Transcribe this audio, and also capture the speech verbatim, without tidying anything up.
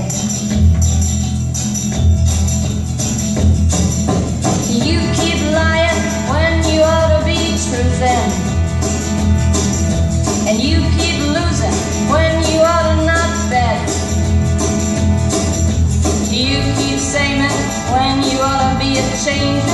You keep lying when you ought to be truthing, and you keep losing when you ought to not bet. You keep saying when you ought to be a change